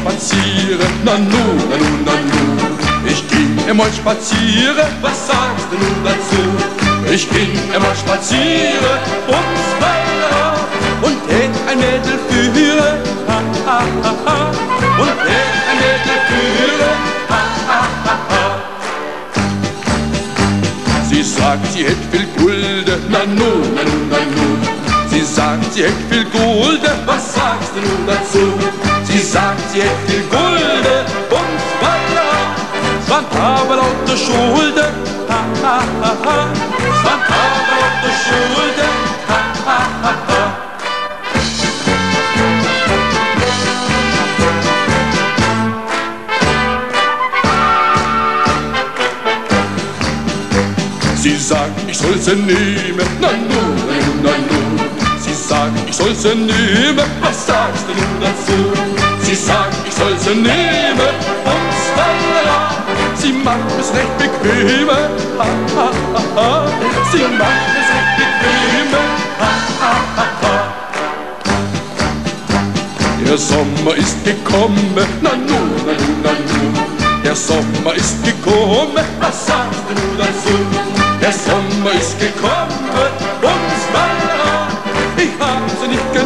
spazieren, nanu, nanu, nanu. Ich ging einmal spazieren, was sagst du nun dazu? Ich ging einmal spazieren und weiter und hätt ein Mädel führen, ha, ha, ha, ha. Und hätt ein Mädel führen, ha, ha, ha, ha. Sie sagt, sie hätt viel Gulde, nanu, nanu, nanu. Sie sagt, sie hätt viel Gulde, was sagst du nun dazu? Sie sagt, sie hätt viel Gulde und weiter. Swan aber lauter Schulden, ha, ha, ha, ha. Swan aber lauter Schulden, ha, ha, ha, ha. Sie sagt, ich soll sie nehmen, nanu, nanu, nanu. Sie sagt, ich soll sie nehmen, was sagst du nun dazu? Sie sagt, ich soll sie nehmen und weiter. Sie macht es recht bequem, ha, ha, ha, ha. Sie macht es recht bequem, ha, ha, ha, ha. Der Sommer ist gekommen, nanu, nanu, nanu. Der Sommer ist gekommen, was sagst du nun dazu? Der Sommer ist gekommen und weiter. Ich hab sie nicht